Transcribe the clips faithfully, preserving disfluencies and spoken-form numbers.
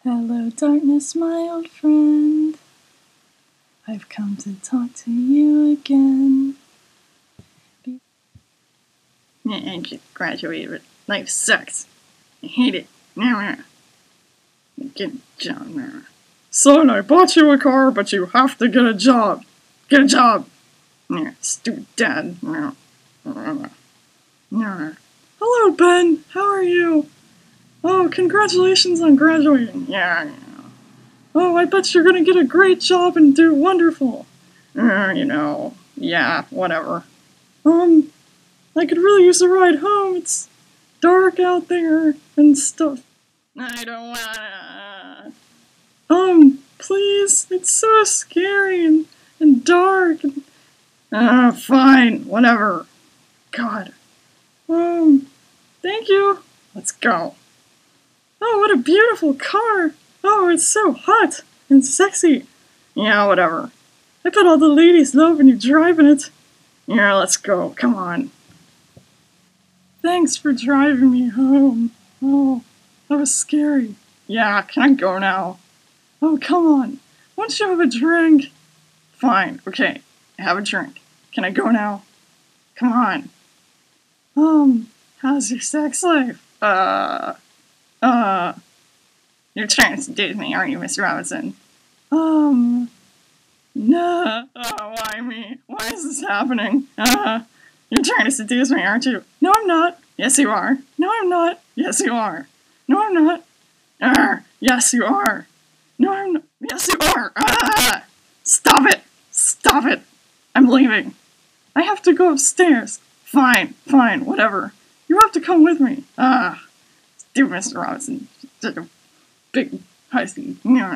Hello, darkness, my old friend. I've come to talk to you again. Be I just graduated. Life sucks. I hate it. Get a job. Son, I bought you a car, but you have to get a job. Get a job. Stupid dad. Hello, Ben. How are you? Oh, congratulations on graduating. Yeah. Oh, I bet you're gonna get a great job and do wonderful. Uh, you know, yeah, whatever. Um, I could really use a ride home. It's dark out there and stuff. I don't wanna. Um, please. It's so scary and, and dark. And, uh, fine. Whatever. God. Um, thank you. Let's go. Oh, what a beautiful car. Oh, it's so hot and sexy. Yeah, whatever. I bet all the ladies love when you're driving it. Yeah, let's go. Come on. Thanks for driving me home. Oh, that was scary. Yeah, can I go now? Oh, come on. Why don't you have a drink? Fine, okay. Have a drink. Can I go now? Come on. Um, how's your sex life? Uh, uh, you're trying to seduce me, aren't you, Mister Robinson? Um, no. Oh, why me? Why is this happening? Uh, you're trying to seduce me, aren't you? No, I'm not. Yes, you are. No, I'm not. Yes, you are. No, I'm not. Arr, yes, you are. No, I'm not. Yes, you are. Ah! Stop it. Stop it. I'm leaving. I have to go upstairs. Fine, fine, whatever. You have to come with me. Ah, stupid Mister Robinson. Such a big, husky.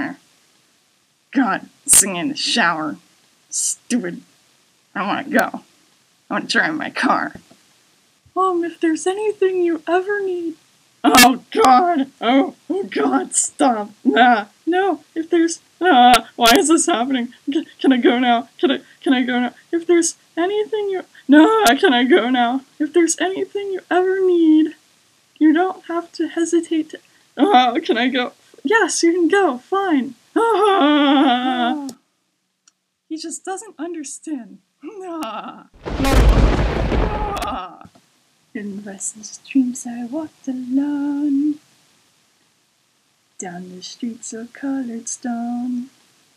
God, singing in the shower. Stupid. I want to go. I want to drive my car. Um, if there's anything you ever need. Oh, God. Oh, oh, God, stop. Nah, no, if there's. Ah, why is this happening? Can, can I go now? Can I, can I go now? If there's anything you. No, can I go now? If there's anything you ever need, you don't have to hesitate to. Oh, can I go? Yes, you can go. Fine. Ah. He just doesn't understand. Ah. Ah. in restless dreams I walked alone, down the streets of colored stone.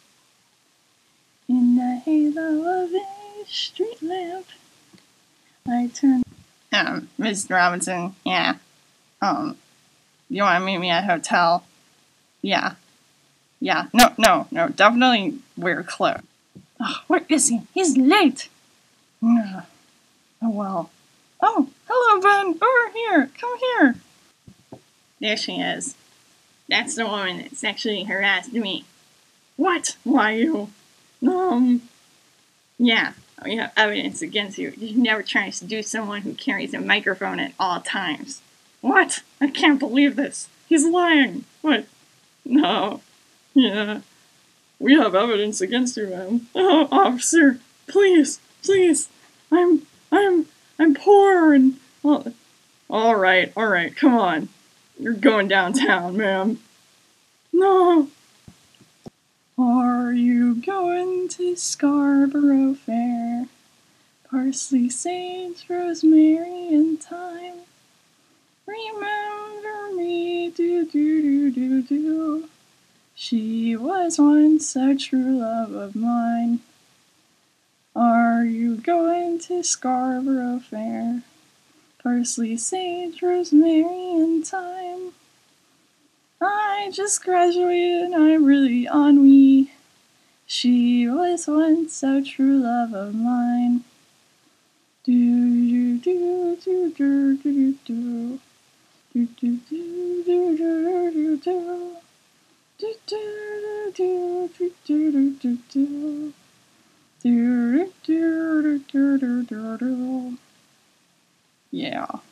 In the halo of a street lamp, I turned. Um, Mister Robinson, yeah. Um, you want to meet me at a hotel? Yeah. Yeah. No, no, no. Definitely wear clothes. Oh, where is he? He's late. Oh, well. Oh, hello, Ben. Over here. Come here. There she is. That's the woman that sexually harassed me. What? Why you? Um, yeah. We have evidence against you. You never try to seduce someone who carries a microphone at all times. What? I can't believe this. He's lying. What? No. Yeah. We have evidence against you, ma'am. Oh, officer, please, please. I'm, I'm, I'm poor and... Well, all right, all right, come on. You're going downtown, ma'am. No. Are you going to Scarborough Fair? Parsley, sage, rosemary, and thyme. Remember me, do do do do do. She was once a true love of mine. Are you going to Scarborough Fair? Parsley, sage, rosemary, and thyme. I just graduated and I'm really ennui. She was once a true love of mine. Do do do do do do do do do do do do do do. Do do do do do do do do do do do do do do. Yeah.